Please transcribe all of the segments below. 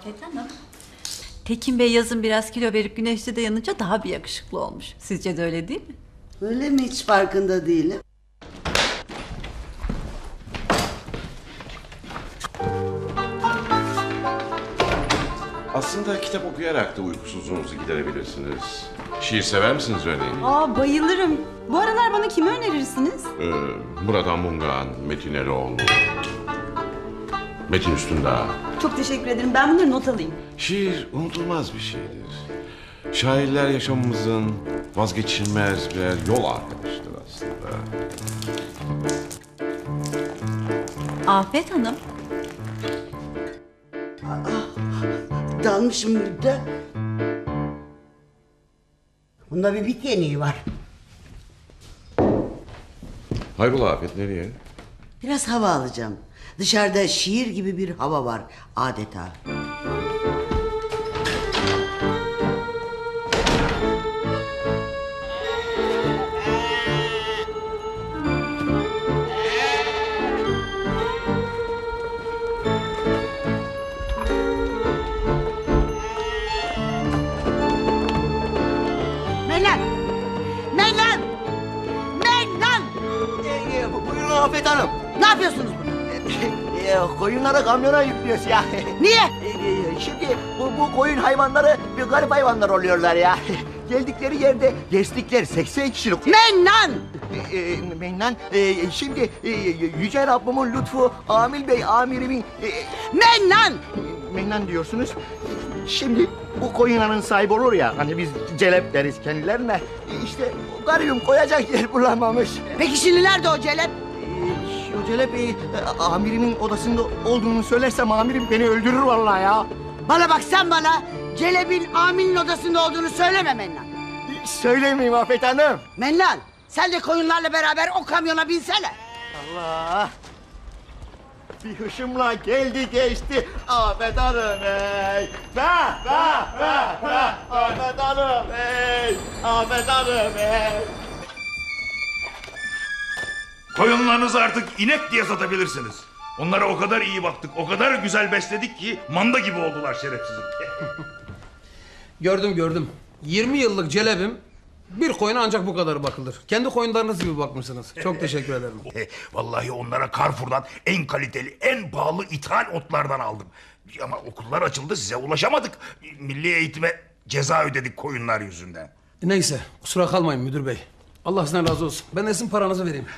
Afet Hanım. Tekin Bey yazın biraz kilo verip güneşte de yanınca daha bir yakışıklı olmuş. Sizce de öyle değil mi? Öyle mi, hiç farkında değilim. Aslında kitap okuyarak da uykusuzluğunuzu giderebilirsiniz. Şiir sever misiniz örneğin? Bayılırım. Bu aralar bana kimi önerirsiniz? Murat Anmungan, Metin Eroğlu, Metin Üstündağ. Çok teşekkür ederim. Ben bunları not alayım. Şiir unutulmaz bir şeydir. Şairler yaşamımızın vazgeçilmez birer yol arkadaşıdır aslında. Afet Hanım. Dalmışım burada. Bunda bir bit yeniği var. Hayrola Afet, nereye? Biraz hava alacağım. Dışarıda şiir gibi bir hava var adeta. Buyurun Afet Hanım. Ne yapıyorsunuz burada? Koyunları kamyona yüklüyoruz ya. Niye? Şimdi bu koyun hayvanları bir garip hayvanlar oluyorlar ya. Geldikleri yerde destekler 80 kişilik. Mennan! Mennan, şimdi Yüce Rabbimin lütfu Amil Bey amirimin... Mennan! Mennan diyorsunuz. Şimdi bu koyunların sahibi olur ya, hani biz celep deriz kendilerine. İşte garibim koyacak yer bulamamış. Peki şimdi nerede o celep? Şu celep amirimin odasında olduğunu söylersem amirim beni öldürür vallahi ya. Bana bak, sen bana celebin Amin'in odasında olduğunu söyleme Mennan. Söylemeyeyim Afet Hanım. Mennan, sen de koyunlarla beraber o kamyona binsene. Allah! Bir hışımla geldi geçti Afet Hanım ey! Afet Hanım ey! Afet Hanım ey! Koyunlarınızı artık inek diye satabilirsiniz. Onlara o kadar iyi baktık, o kadar güzel besledik ki manda gibi oldular şerefsizim. Gördüm. 20 yıllık celebim, bir koyuna ancak bu kadar bakılır. Kendi koyunlarınız gibi bakmışsınız. Çok teşekkür ederim. Vallahi onlara Carrefour'dan en kaliteli, en pahalı ithal otlardan aldım. Ama okullar açıldı, size ulaşamadık. Milli eğitime ceza ödedik koyunlar yüzünden. Neyse, kusura kalmayın müdür bey. Allah sizden razı olsun. Ben de sizin paranızı vereyim.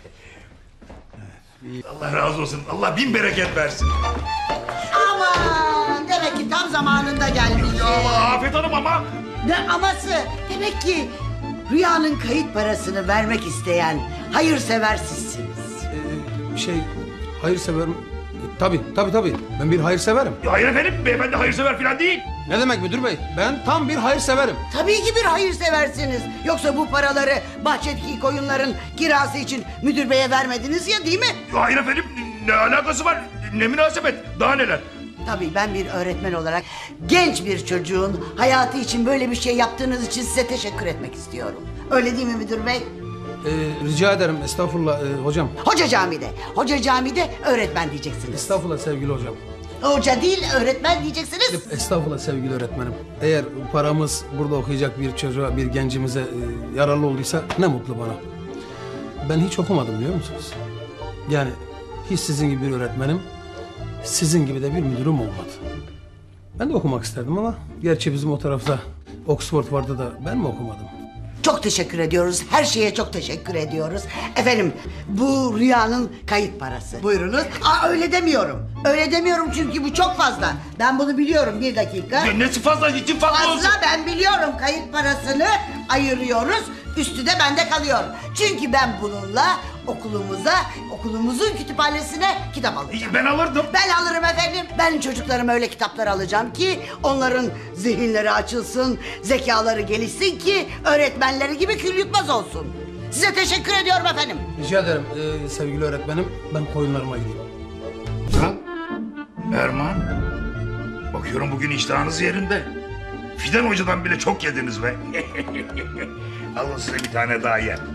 Allah razı olsun. Allah bin bereket versin. Aman, demek ki tam zamanında gelmiş. Ama Afet Hanım ama... Ne aması? Demek ki Rüya'nın kayıt parasını vermek isteyen hayırsever sizsiniz. Hayırsever mi? Tabii. Ben bir hayırseverim. Hayır efendim, beyefendi hayırsever falan değil. Ne demek müdür bey? Ben tam bir hayırseverim. Tabii ki bir hayırseversiniz. Yoksa bu paraları bahçedeki koyunların kirası için müdür beye vermediniz ya, değil mi? Hayır efendim, ne alakası var? Ne münasebet, daha neler? Tabii ben bir öğretmen olarak genç bir çocuğun hayatı için böyle bir şey yaptığınız için size teşekkür etmek istiyorum. Öyle değil mi müdür bey? Rica ederim, estağfurullah hocam. Hoca camide öğretmen diyeceksiniz. Estağfurullah sevgili hocam. Hoca değil, öğretmen diyeceksiniz. Estağfurullah sevgili öğretmenim. Eğer paramız burada okuyacak bir çocuğa, bir gencimize yararlı olduysa ne mutlu bana. Ben hiç okumadım biliyor musunuz? Yani hiç sizin gibi bir öğretmenim, sizin gibi de bir müdürüm olmadı. Ben de okumak isterdim ama gerçi bizim o tarafta Oxford vardı da ben mi okumadım? Çok teşekkür ediyoruz. Her şeye çok teşekkür ediyoruz. Efendim, bu Rüya'nın kayıt parası. Buyurunuz. Öyle demiyorum. Öyle demiyorum çünkü bu çok fazla. Ben bunu biliyorum, bir dakika. Nesi fazla, için fazla olsun. Fazla, ben biliyorum. Kayıt parasını ayırıyoruz. Üstü de bende kalıyor. Çünkü ben bununla okulumuzun kütüphanesine kitap alacağım. Ben alırdım. Ben alırım efendim. Ben çocuklarıma öyle kitaplar alacağım ki onların zihinleri açılsın, zekaları gelişsin ki öğretmenleri gibi kül yutmaz olsun. Size teşekkür ediyorum efendim. Rica ederim sevgili öğretmenim. Ben koyunlarıma gideyim. Ha? Erman, bakıyorum bugün iştahınız yerinde. Fidan Hoca'dan bile çok yediniz be. Alın size bir tane daha yer.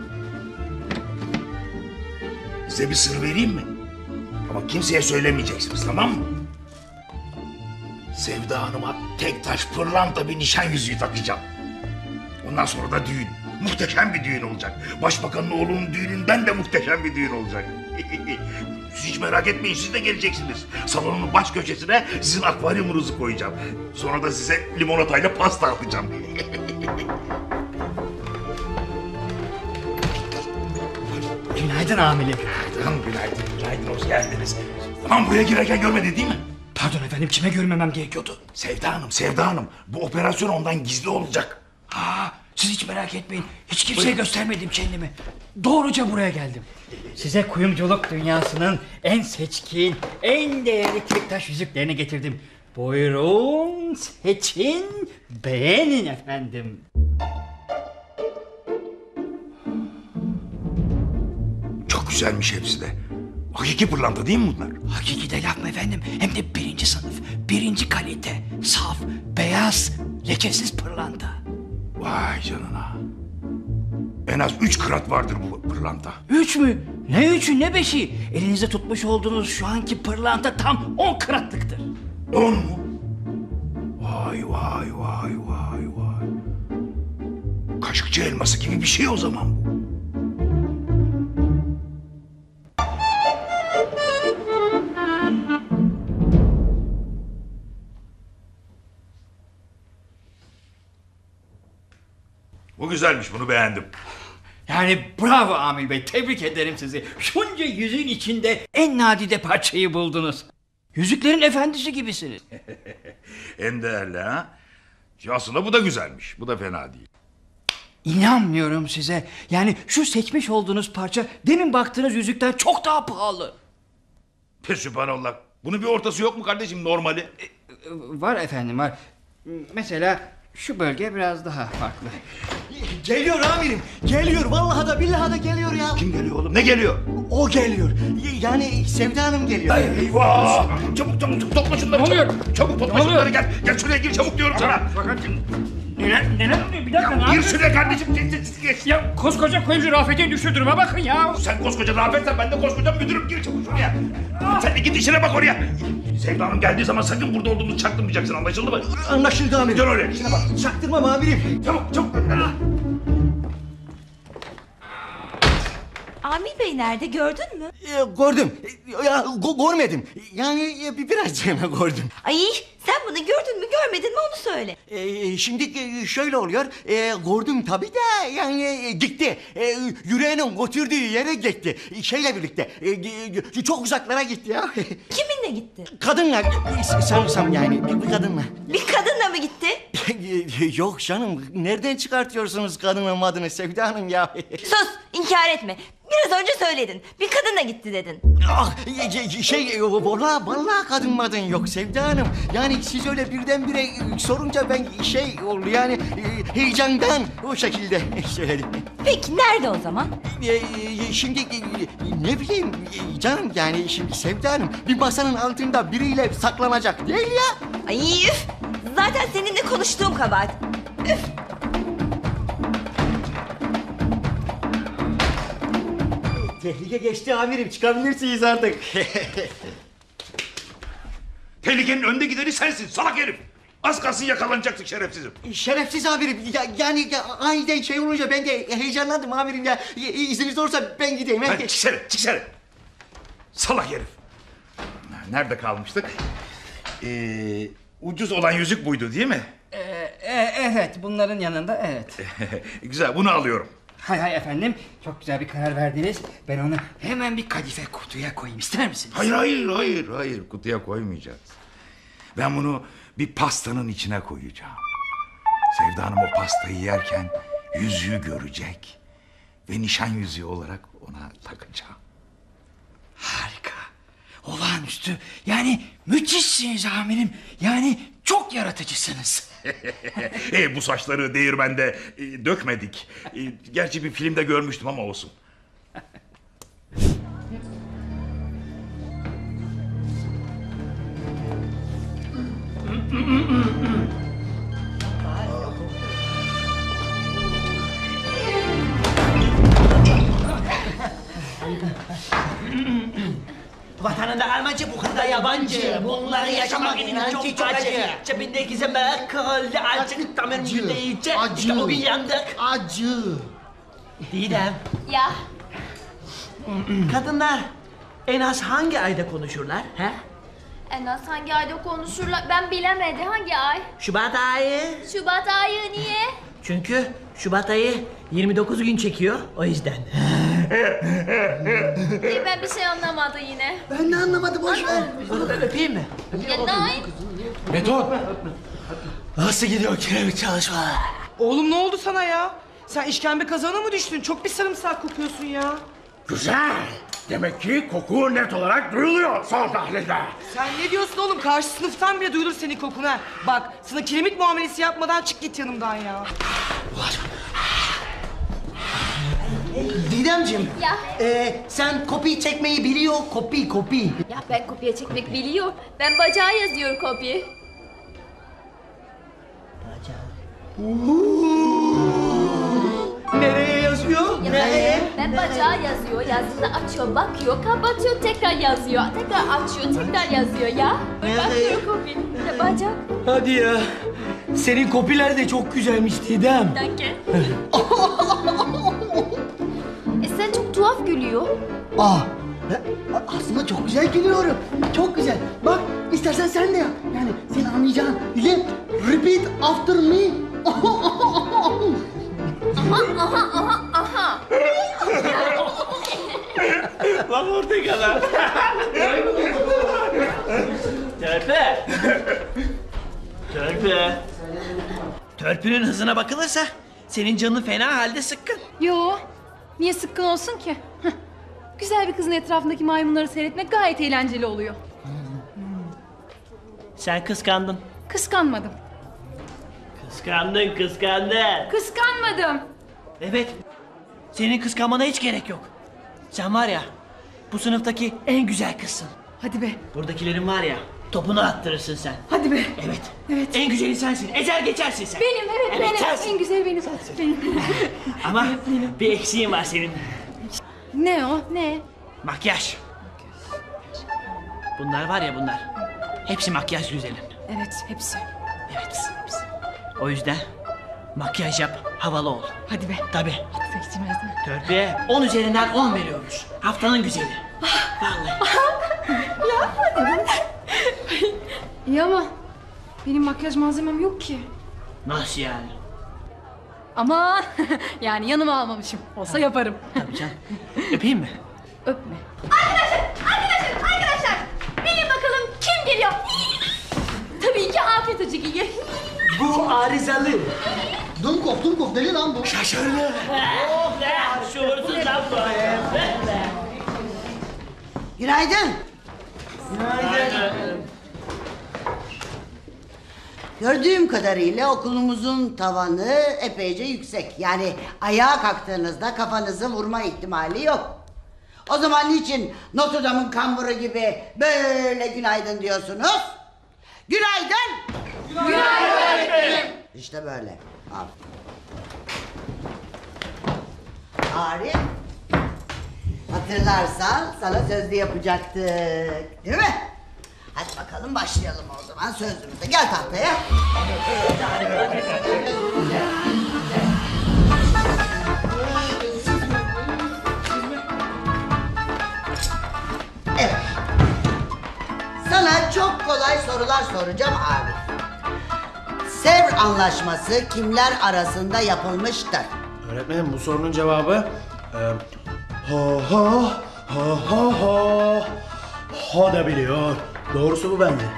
Size bir sır vereyim mi? Ama kimseye söylemeyeceksiniz, tamam mı? Sevda Hanım'a tek taş pırlanta bir nişan yüzüğü takacağım. Ondan sonra da düğün. Muhteşem bir düğün olacak. Başbakanın oğlunun düğününden de muhteşem bir düğün olacak. Siz hiç merak etmeyin, siz de geleceksiniz. Salonun baş köşesine sizin akvaryumunuzu koyacağım. Sonra da size limonatayla pasta atacağım. Günaydın amirim. Günaydın, hoş geldiniz. Tamam, buraya girerken görmedi değil mi? Pardon efendim, kime görmemem gerekiyordu? Sevda Hanım, bu operasyon ondan gizli olacak. Ha, siz hiç merak etmeyin. Hiç kimseye göstermedim kendimi. Doğruca buraya geldim. Size kuyumculuk dünyasının en seçkin, en değerli kektaş yüzüklerini getirdim. Buyurun, seçin, beğenin efendim. Çok güzelmiş hepsi de. Hakiki pırlanta değil mi bunlar? Hakiki de laf mı efendim? Hem de 1. sınıf, 1. kalite, saf, beyaz, lekesiz pırlanta. Vay canına. En az 3 krat vardır bu pırlanta. 3 mü? Ne 3'ü ne 5'i? Elinizde tutmuş olduğunuz şu anki pırlanta tam 10 kratlıktır. 10 mu? Vay. Kaşıkçı elması gibi bir şey o zaman bu. Bu güzelmiş, bunu beğendim. Yani bravo Amil Bey, tebrik ederim sizi. Şunca yüzüğün içinde en nadide parçayı buldunuz. Yüzüklerin efendisi gibisiniz. En değerli ha? Aslında bu da güzelmiş, bu da fena değil. İnanmıyorum size. Yani şu seçmiş olduğunuz parça demin baktığınız yüzükten çok daha pahalı. Sübhanallah. Bunun bir ortası yok mu kardeşim, normali? Var efendim, var. Mesela şu bölge biraz daha farklı. Geliyor amirim. Geliyor. Vallahi da billahi da geliyor ya. Kim geliyor oğlum, ne geliyor? O geliyor. Yani Sevda Hanım geliyor. Eyvah! Çabuk topla şunları. Ne oluyor? Çabuk topla Ne oluyor? şunları, gel şuraya gir çabuk diyorum sana. Fakat neler oluyor? Bir dakika, ne Gir yapıyorsun? şuraya kardeşim, geç. Ya koskoca kuyumcu Rafet'in düştüğü duruma bakın ya. Sen koskoca Rafet'sen ben de koskoca müdürüm, gir çabuk şuraya. Sen de git işine bak oraya. Sevda Hanım geldiği zaman sakın burada olduğumuzu çaktırmayacaksın, anlaşıldı mı? Anlaşıldı amirim. Dön oraya, işine bak. Çaktırmam amirim. Çabuk. Amil Bey nerede, gördün mü? Gördüm. Ya görmedim. Yani birazcığına gördüm. Ay, sen bunu gördün mü görmedin mi onu söyle. Şimdi şöyle oluyor. Gördüm tabii de yani gitti. Yüreğinin götürdüğü yere gitti. Şeyle birlikte. Çok uzaklara gitti ya. Kiminle gitti? Kadınla sanırsam yani bir kadınla. Bir kadınla mı gitti? Yok canım, nereden çıkartıyorsunuz kadının adını Sevda Hanım ya? Sus, inkar etme. Biraz önce söyledin. Bir kadınla gitti dedin. Ah, vallahi kadın madın yok Sevda Hanım. Yani siz öyle birdenbire sorunca ben oldu yani heyecandan o şekilde söyledim. Peki nerede o zaman? Şimdi ne bileyim canım, yani şimdi Sevda Hanım bir masanın altında biriyle saklanacak değil ya. Ay üf! Zaten seninle konuştuğum kabahat. Üf! Tehlike geçti amirim, çıkabilirsiniz artık. Tehlikenin önde gideni sensin salak herif. Az kalsın yakalanacaktık şerefsizim. Şerefsiz amirim. Yani aniden şey olunca ben de heyecanlandım amirim ya. İzniniz olursa ben gideyim. Hadi çık dışarı. Salak herif. Nerede kalmıştık? Ucuz olan yüzük buydu değil mi? Evet, bunların yanında evet. Güzel, bunu alıyorum. Hay efendim, çok güzel bir karar verdiniz. Ben onu hemen bir kadife kutuya koyayım, ister misiniz? Hayır, kutuya koymayacağız. Ben bunu bir pastanın içine koyacağım. Sevda Hanım o pastayı yerken yüzüğü görecek. Ve nişan yüzüğü olarak ona takacağım. Harika, olağanüstü, yani müthişsiniz amirim. Yani çok yaratıcısınız. Bu saçları değirmende dökmedik. Gerçi bir filmde görmüştüm ama olsun. Yanında Almanca bu kadar yabancı. Bunları yaşamak inan çok acı. Cebindeki zemek kırıldı acı. Tamir müdeyince işte o gün yandık. Acı. Didem. Ya Kadınlar en az hangi ayda konuşurlar? He? en az hangi ayda konuşurlar? Ben bilemedim hangi ay? Şubat ayı. Şubat ayı niye? Çünkü Şubat ayı 29 gün çekiyor o yüzden. Ben bir şey anlamadım yine. Ben de anlamadım, boş ver. Öpeyim mi? Ya nein? Beton. Nasıl gidiyor kiremit çalışma? Oğlum ne oldu sana ya? Sen işkembe kazana mı düştün? Çok bir sarımsak kokuyorsun ya. Güzel. Demek ki koku net olarak duyuluyor son tahlilde. Sen ne diyorsun oğlum? Karşı sınıftan bile duyulur senin kokun ha. Bak sana kiremit muamelesi yapmadan çık git yanımdan ya. Didemciğim. Ya. Sen kopya çekmeyi biliyor. Kopya. Ya ben kopya çekmek biliyor. Ben bacağı yazıyor kopya. Nereye yazıyor? Nereye? Ben bacağı yazıyor. Yazdığında açıyor, bakıyor, kapatıyor, tekrar yazıyor. Tekrar açıyor, tekrar yazıyor ya. Bakıyor kopya. Ya bacak. Hadi ya. Senin kopiler de çok güzelmiş Didem. Danke. Sen çok tuhaf gülüyor. Ben aslında çok güzel gülüyorum. Çok güzel. Bak istersen sen de yap. Yani sen anlayacağın. Repeat after me. Aha. Lan orada kalan. Törpü. Törpünün hızına bakılırsa senin canın fena halde sıkkın. Yo, niye sıkkın olsun ki? Güzel bir kızın etrafındaki maymunları seyretmek gayet eğlenceli oluyor. Sen kıskandın. Kıskanmadım. Kıskandın. Kıskanmadım. Evet. Senin kıskanmana hiç gerek yok. Sen var ya bu sınıftaki en güzel kızsın. Hadi be. Buradakilerin var ya topunu attırırsın sen. Hadi be. Evet. Evet. En güzeli sensin. Ezer geçersin sen. Benim evet benim. sensin. En güzel benim. Benim. Ama bir eksiğin var senin. Ne o? Ne? Makyaj. Bunlar var ya bunlar. Hepsi makyaj güzelim. Evet hepsi. Evet. O yüzden makyaj yap, havalı ol. Hadi be. Tabii. Hadi seçilmez mi? Törpüye 10 üzerinden 10 veriyormuş. Haftanın güzeli. Vallahi. İyi ama benim makyaj malzemem yok ki. Nasıl yani? Ama yani yanıma almamışım. Olsa yaparım. Tabii canım. Öpeyim mi? Öpme. Arkadaşlar. Bilin bakalım kim geliyor? Tabii ki Afet Hoca geliyor. Bu arızalı. Dumkov deli lan bu. Şaşırdı. Oh be. Şuursuz lan bu. Günaydın. Gördüğüm kadarıyla okulumuzun tavanı epeyce yüksek. Yani ayağa kalktığınızda kafanızı vurma ihtimali yok. O zaman niçin Notre Dame'ın kamburu gibi böyle günaydın diyorsunuz? Günaydın. Günaydın. İşte böyle. Al. Arif, hatırlarsan sana sözlü yapacaktık, değil mi? Hadi bakalım başlayalım o zaman sözlümüze. Gel tahtaya. Evet. Sana çok kolay sorular soracağım Arif. Sevr Anlaşması kimler arasında yapılmıştır? Öğretmenim bu sorunun cevabı ha da biliyor. Doğrusu bu bence.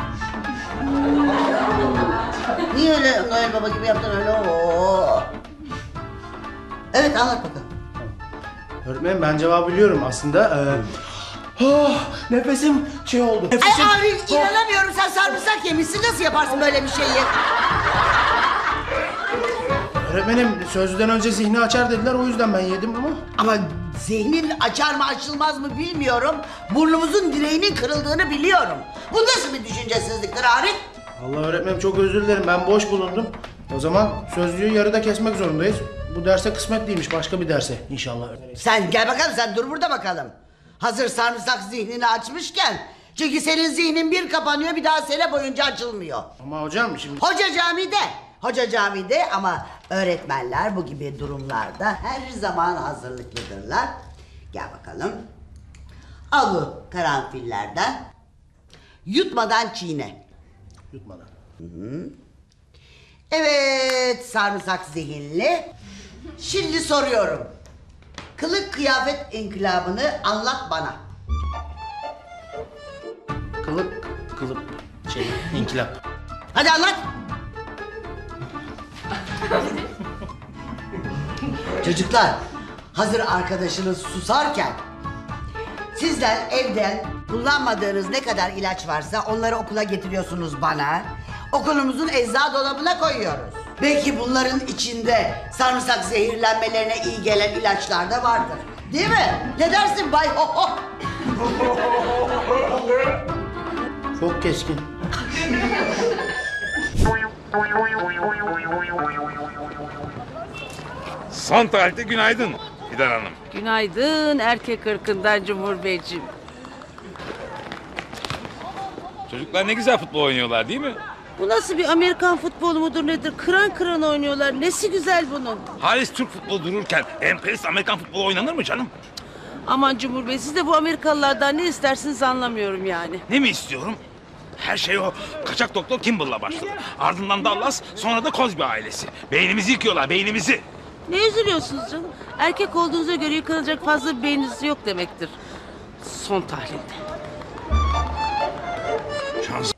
Niye öyle Noel Baba gibi yaptın öyle? Oo. Evet anlat bakalım. Öğretmenim ben cevabı biliyorum aslında. Nefesim şey oldu. Nefesim... Ay Arif inanamıyorum, sen sarımsak yemişsin, nasıl yaparsın böyle bir şeyi? Öğretmenim sözlüden önce zihni açar dediler, o yüzden ben yedim ama. Ama zihnin açar mı açılmaz mı bilmiyorum. Burnumuzun direğinin kırıldığını biliyorum. Bu nasıl bir düşüncesizliktir Arif? Allah öğretmenim çok özür dilerim, ben boş bulundum. O zaman sözlüğü yarıda kesmek zorundayız. Bu derse kısmetliymiş, başka bir derse inşallah. Sen gel bakalım, sen dur burada bakalım. Hazır sarımsak zihnini açmışken. Çünkü senin zihnin bir kapanıyor, bir daha sene boyunca açılmıyor. Ama hocam şimdi... Hoca camide ama öğretmenler bu gibi durumlarda her zaman hazırlıklıdırlar. Gel bakalım. Al bu karanfillerden. Yutmadan çiğne. Yutmadan. Hı. Evet sarımsak zihinli. Şimdi soruyorum. Kılık kıyafet inkılabını anlat bana. İnkılap. Hadi anlat. Çocuklar, hazır arkadaşınız susarken sizler evden kullanmadığınız ne kadar ilaç varsa onları okula getiriyorsunuz bana. Okulumuzun eczacı dolabına koyuyoruz. Belki bunların içinde sarımsak zehirlenmelerine iyi gelen ilaçlar da vardır. Değil mi? Ne dersin Bay Ho Ho? Çok keskin. Son tarihte günaydın Fidan Hanım. Günaydın erkek ırkından Cumhur Beyciğim. Çocuklar ne güzel futbol oynuyorlar değil mi? Bu nasıl bir Amerikan futbolu mudur nedir? Kıran kıran oynuyorlar. Nesi güzel bunun? Halis Türk futbolu dururken emperyalist Amerikan futbolu oynanır mı canım? Aman Cumhur Bey siz de bu Amerikalılardan ne istersiniz anlamıyorum yani. Ne mi istiyorum? Her şey o kaçak doktor Kimball'la başladı. Ardından Dallas, sonra da Cosby ailesi. Beynimizi yıkıyorlar, beynimizi. Ne üzülüyorsunuz canım? Erkek olduğunuza göre yıkanacak fazla bir beyniniz yok demektir. Son tahlilde. Şans.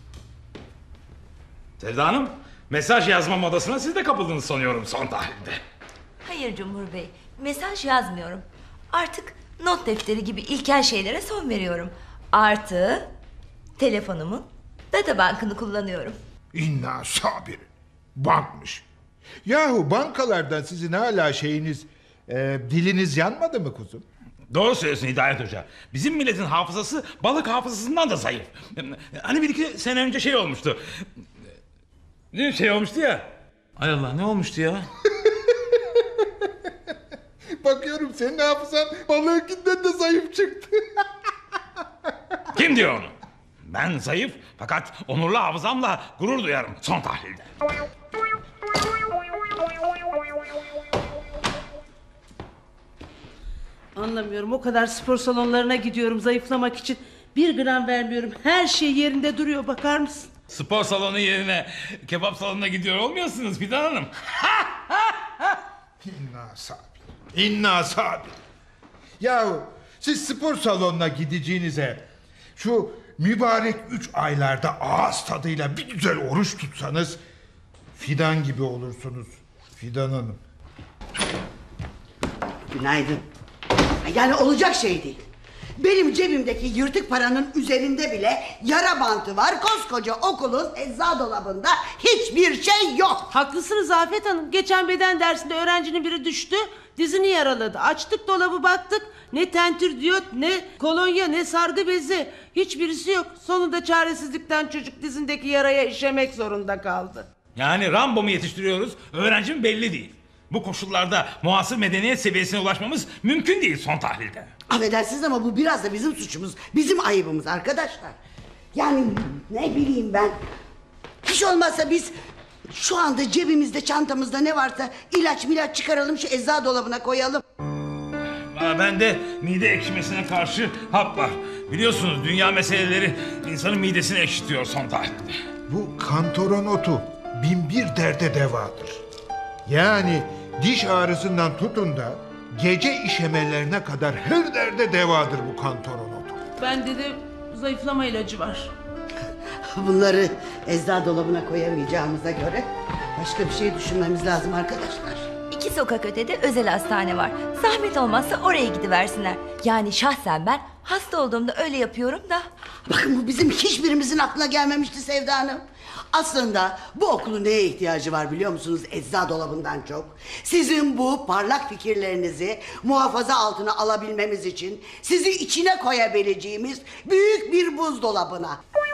Sevda Hanım, mesaj yazma modasına siz de kapıldınız sanıyorum son tahlilde. Hayır Cumhur Bey, mesaj yazmıyorum. Artık not defteri gibi ilkel şeylere son veriyorum. Artı telefonumun databankını kullanıyorum. İnna sabir. Bankmış. Yahu bankalardan sizin hala diliniz yanmadı mı kuzum? Doğru söylüyorsun Hidayet Hoca. Bizim milletin hafızası balık hafızasından da zayıf. Hani bir iki sene önce şey olmuştu. Ne şey olmuştu ya? Ay Allah ne olmuştu ya? Bakıyorum senin hafızan balığınkinden de zayıf çıktı. Kim diyor onu? Ben zayıf fakat onurlu hafızamla gurur duyarım son tahlilde. Anlamıyorum. O kadar spor salonlarına gidiyorum zayıflamak için. 1 gram vermiyorum. Her şey yerinde duruyor. Bakar mısın? Spor salonu yerine kebap salonuna gidiyor olmuyorsunuz Fidan Hanım. İnna sabir. İnna sabir. Yahu siz spor salonuna gideceğinize şu mübarek 3 aylarda ağız tadıyla bir güzel oruç tutsanız Fidan gibi olursunuz Fidan Hanım. Günaydın. Yani olacak şey değil. Benim cebimdeki yırtık paranın üzerinde bile yara bantı var. Koskoca okulun eczacı dolabında hiçbir şey yok. Haklısınız Afet Hanım. Geçen beden dersinde öğrencinin biri düştü. Dizini yaraladı. Açtık dolabı baktık. Ne tentür diyot, ne kolonya, ne sargı bezi. Hiçbirisi yok. Sonunda çaresizlikten çocuk dizindeki yaraya işemek zorunda kaldı. Yani Rambo mu yetiştiriyoruz? Öğrencim belli değil. Bu koşullarda muasır medeniyet seviyesine ulaşmamız mümkün değil son tahlilde. Affedersiniz ama bu biraz da bizim suçumuz. Bizim ayıbımız arkadaşlar. Yani ne bileyim ben. Hiç olmazsa biz şu anda cebimizde çantamızda ne varsa ilaç çıkaralım şu eczacı dolabına koyalım. Bende mide ekşimesine karşı hap var. Biliyorsunuz dünya meseleleri insanın midesini ekşitiyor son tahlilde. Bu kantaron otu 1001 derde devadır. Yani diş ağrısından tutun da gece işemelerine kadar her derde devadır bu kantaron otu. Bende de zayıflama ilacı var. Bunları eczacı dolabına koyamayacağımıza göre başka bir şey düşünmemiz lazım arkadaşlar. 2 sokak ötede özel hastane var. Zahmet olmazsa oraya gidiversinler. Yani şahsen ben hasta olduğumda öyle yapıyorum da. Bakın bu bizim hiçbirimizin aklına gelmemişti Sevda Hanım. Aslında bu okulun neye ihtiyacı var biliyor musunuz eczacı dolabından çok? Sizin bu parlak fikirlerinizi muhafaza altına alabilmemiz için sizi içine koyabileceğimiz büyük bir buzdolabına.